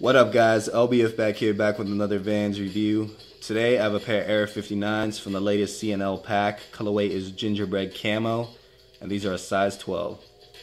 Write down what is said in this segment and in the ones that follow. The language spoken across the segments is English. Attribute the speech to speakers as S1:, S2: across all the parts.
S1: What up guys, LBF back here, back with another Vans review. Today I have a pair of Air 59s from the latest CNL pack. Colorway is Gingerbread Camo, and these are a size 12.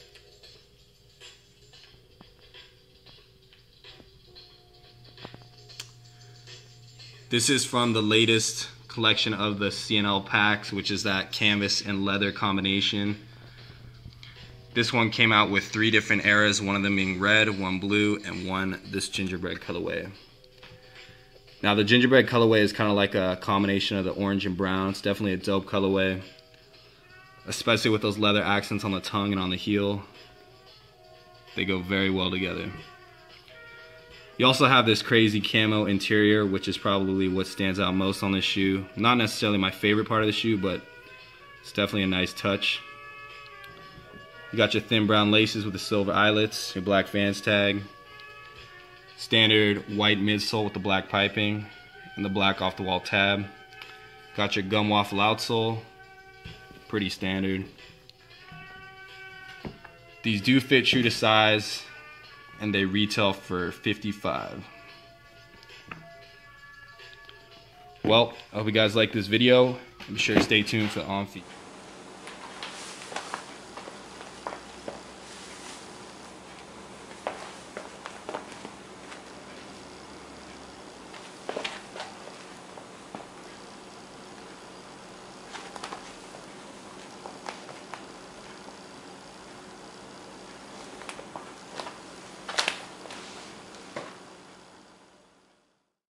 S1: This is from the latest collection of the CNL packs, which is that canvas and leather combination. This one came out with 3 different eras, one of them being red, one blue, and one this gingerbread colorway. Now the gingerbread colorway is kind of like a combination of the orange and brown. It's definitely a dope colorway, especially with those leather accents on the tongue and on the heel. They go very well together. You also have this crazy camo interior, which is probably what stands out most on this shoe. Not necessarily my favorite part of the shoe, but it's definitely a nice touch. You got your thin brown laces with the silver eyelets, your black Vans tag, standard white midsole with the black piping, and the black off-the-wall tab. Got your gum waffle outsole, pretty standard. These do fit true to size, and they retail for $55. Well, I hope you guys like this video. Be sure to stay tuned for the on-feed.